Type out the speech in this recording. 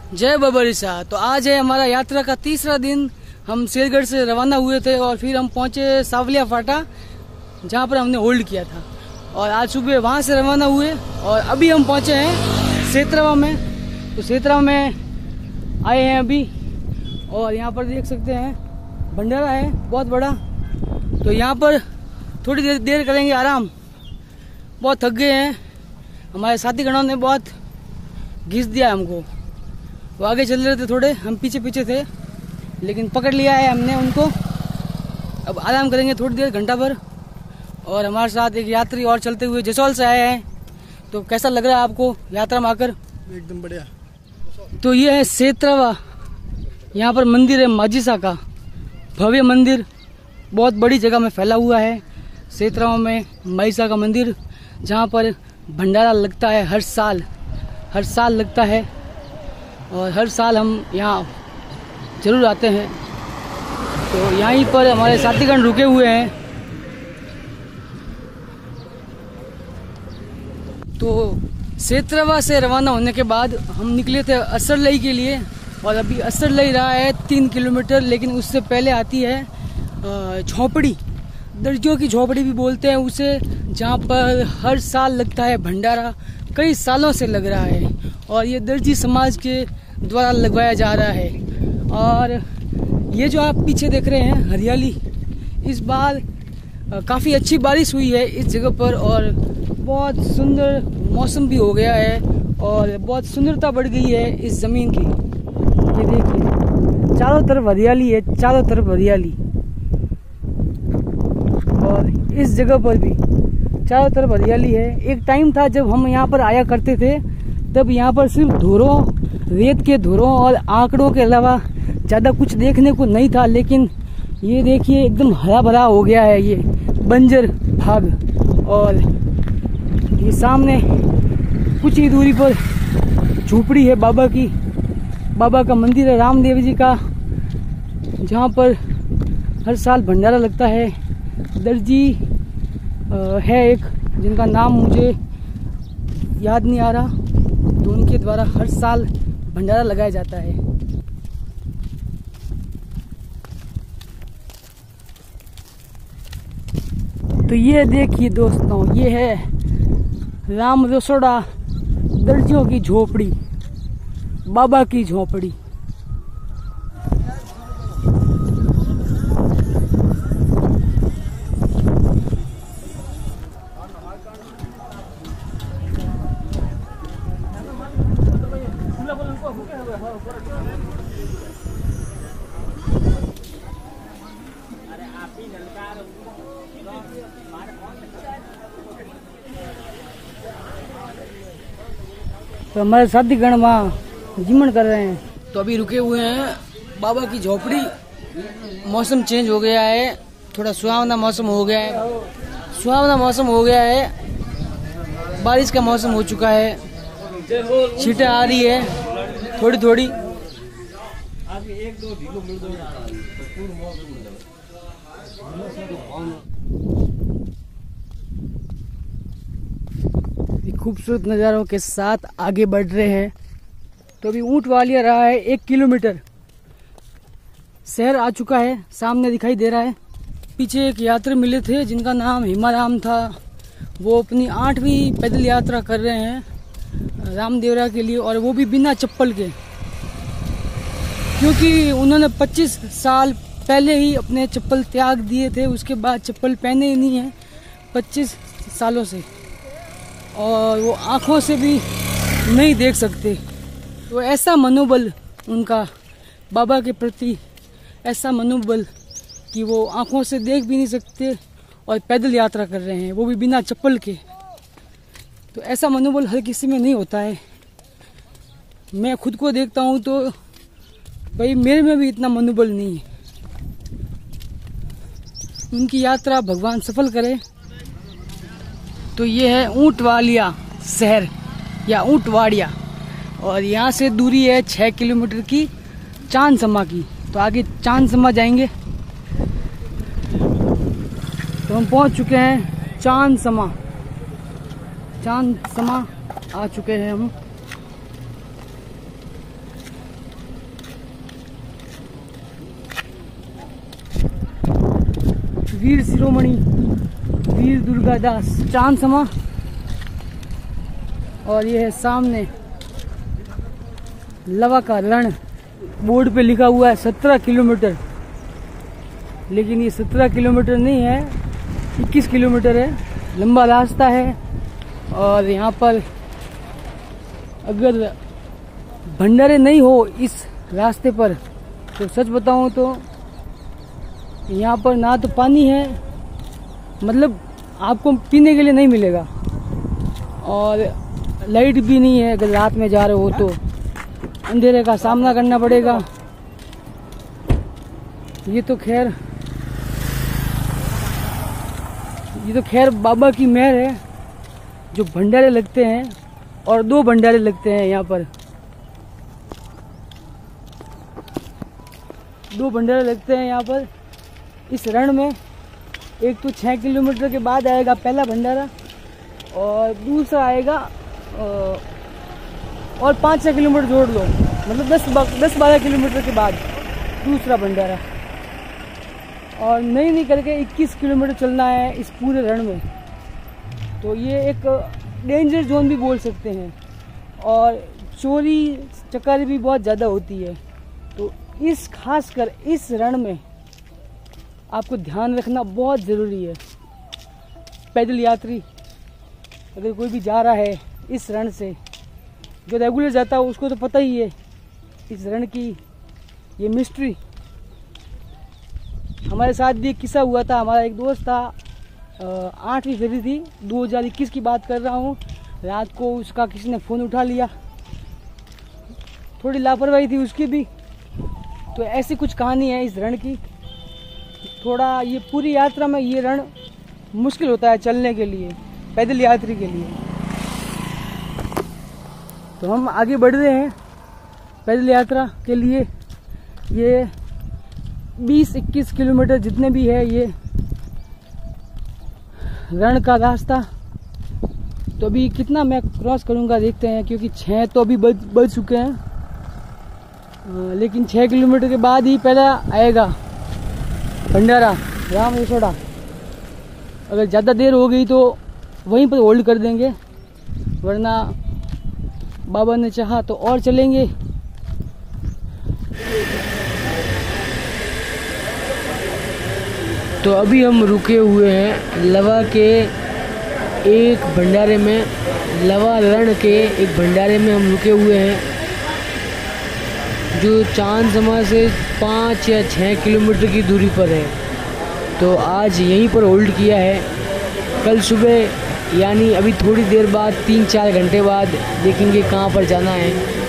जय बबरीसा। तो आज है हमारा यात्रा का तीसरा दिन। हम शेरगढ़ से रवाना हुए थे और फिर हम पहुंचे सावलिया फाटा, जहां पर हमने होल्ड किया था। और आज सुबह वहां से रवाना हुए और अभी हम पहुंचे हैं सेतरवा में। तो सेतरवा में आए हैं अभी और यहाँ पर देख सकते हैं भंडारा है बहुत बड़ा। तो यहाँ पर थोड़ी देर करेंगे आराम। बहुत थक गए हैं, हमारे साथी गणों ने बहुत घिस दिया हमको। वो आगे चल रहे थे थोड़े, हम पीछे पीछे थे, लेकिन पकड़ लिया है हमने उनको। अब आराम करेंगे थोड़ी देर, घंटा भर। और हमारे साथ एक यात्री और चलते हुए जसौल से आए हैं। तो कैसा लग रहा है आपको यात्रा में आकर? एकदम बढ़िया। तो ये है सेतरवा, यहाँ पर मंदिर है माजिसा का, भव्य मंदिर, बहुत बड़ी जगह में फैला हुआ है। सेतरवा में माजिसा का मंदिर, जहाँ पर भंडारा लगता है हर साल लगता है। और हर साल हम यहाँ जरूर आते हैं। तो यहीं पर हमारे साथीगण रुके हुए हैं। तो सेतरवा से रवाना होने के बाद हम निकले थे असरलई के लिए। और अभी असरलई रहा है 3 किलोमीटर, लेकिन उससे पहले आती है झोपड़ी, दर्जियों की झोपड़ी भी बोलते हैं उसे, जहाँ पर हर साल लगता है भंडारा। कई सालों से लग रहा है और ये दर्जी समाज के द्वारा लगवाया जा रहा है। और ये जो आप पीछे देख रहे हैं हरियाली, इस बार काफ़ी अच्छी बारिश हुई है इस जगह पर और बहुत सुंदर मौसम भी हो गया है और बहुत सुंदरता बढ़ गई है इस ज़मीन की। ये देखिए चारों तरफ हरियाली है, चारों तरफ हरियाली। और इस जगह पर भी चारों तरफ हरियाली है। एक टाइम था जब हम यहाँ पर आया करते थे, तब यहाँ पर सिर्फ धुरों, रेत के धुरों और आंकड़ों के अलावा ज़्यादा कुछ देखने को नहीं था। लेकिन ये देखिए एकदम हरा भरा हो गया है ये बंजर भाग। और ये सामने कुछ ही दूरी पर झोपड़ी है बाबा की, बाबा का मंदिर है रामदेव जी का, जहाँ पर हर साल भंडारा लगता है। दर्जी है एक, जिनका नाम मुझे याद नहीं आ रहा, तो उनके द्वारा हर साल भंडारा लगाया जाता है। तो ये देखिए दोस्तों, ये है राम रसोड़ा दर्जियों की झोपड़ी, बाबा की झोपड़ी। तो हमारे साथीगण वहाँ जिमन कर रहे हैं। तो अभी रुके हुए हैं बाबा की झोपड़ी। मौसम चेंज हो गया है, थोड़ा सुहावना मौसम हो गया है, सुहावना मौसम हो गया है, बारिश का मौसम हो चुका है, छींटें आ रही है थोड़ी थोड़ी। खूबसूरत नज़ारों के साथ आगे बढ़ रहे हैं। तो अभी ऊंट वालिया रहा है 1 किलोमीटर, शहर आ चुका है, सामने दिखाई दे रहा है। पीछे एक यात्री मिले थे जिनका नाम हिमाराम था, वो अपनी 8वीं पैदल यात्रा कर रहे हैं रामदेवरा के लिए, और वो भी बिना चप्पल के, क्योंकि उन्होंने 25 साल पहले ही अपने चप्पल त्याग दिए थे। उसके बाद चप्पल पहने ही नहीं है 25 सालों से, और वो आँखों से भी नहीं देख सकते। तो ऐसा मनोबल उनका बाबा के प्रति, ऐसा मनोबल कि वो आँखों से देख भी नहीं सकते और पैदल यात्रा कर रहे हैं, वो भी बिना चप्पल के। तो ऐसा मनोबल हर किसी में नहीं होता है। मैं खुद को देखता हूँ तो भाई मेरे में भी इतना मनोबल नहीं है। उनकी यात्रा भगवान सफल करे। तो ये है ऊंट वालिया शहर या ऊंट वाड़िया, और यहाँ से दूरी है 6 किलोमीटर की चांदसमा की। तो आगे चांदसमा जाएंगे। तो हम पहुँच चुके हैं चांदसमा आ चुके हैं हम। वीर शिरोमणि वीर दुर्गादास चांद समा। और ये है सामने लवा का रण, बोर्ड पे लिखा हुआ है 17 किलोमीटर, लेकिन ये 17 किलोमीटर नहीं है, 21 किलोमीटर है, लंबा रास्ता है। और यहाँ पर अगर भंडारे नहीं हो इस रास्ते पर तो सच बताऊं तो यहाँ पर ना तो पानी है, मतलब आपको पीने के लिए नहीं मिलेगा, और लाइट भी नहीं है। अगर रात में जा रहे हो तो अंधेरे का सामना करना पड़ेगा। ये तो खैर बाबा की मेहर है, जो भंडारे लगते हैं, और 2 भंडारे लगते हैं यहाँ पर। 2 भंडारे लगते हैं यहाँ पर इस रण में। एक तो 6 किलोमीटर के बाद आएगा पहला भंडारा, और दूसरा आएगा और 5-6 किलोमीटर जोड़ लो, मतलब 10-12 किलोमीटर के बाद दूसरा भंडारा। और नहीं करके 21 किलोमीटर चलना है इस पूरे रण में। तो ये एक डेंजर जोन भी बोल सकते हैं, और चोरी चकारी भी बहुत ज़्यादा होती है। तो खासकर इस रण में आपको ध्यान रखना बहुत ज़रूरी है। पैदल यात्री अगर कोई भी जा रहा है इस रण से, जो रेगुलर जाता है उसको तो पता ही है इस रण की ये मिस्ट्री। हमारे साथ भी एक किस्सा हुआ था। हमारा एक दोस्त था, 8वीं फेरी थी, 2021 की बात कर रहा हूँ। रात को उसका किसी ने फ़ोन उठा लिया, थोड़ी लापरवाही थी उसकी भी। तो ऐसी कुछ कहानी है इस रण की। थोड़ा ये पूरी यात्रा में ये रण मुश्किल होता है चलने के लिए, पैदल यात्री के लिए। तो हम आगे बढ़ रहे हैं पैदल यात्रा के लिए। ये 20-21 किलोमीटर जितने भी है ये रण का रास्ता। तो अभी कितना मैं क्रॉस करूंगा देखते हैं, क्योंकि 6 तो अभी बज चुके हैं। लेकिन 6 किलोमीटर के बाद ही पहला आएगा भंडारा राम रसोड़ा। अगर ज़्यादा देर हो गई तो वहीं पर होल्ड कर देंगे, वरना बाबा ने चाहा तो और चलेंगे। तो अभी हम रुके हुए हैं लवा के एक भंडारे में, लवा रण के एक भंडारे में हम रुके हुए हैं, जो चांद समा से 5 या 6 किलोमीटर की दूरी पर है। तो आज यहीं पर होल्ड किया है। कल सुबह यानी अभी थोड़ी देर बाद 3-4 घंटे बाद देखेंगे कहाँ पर जाना है।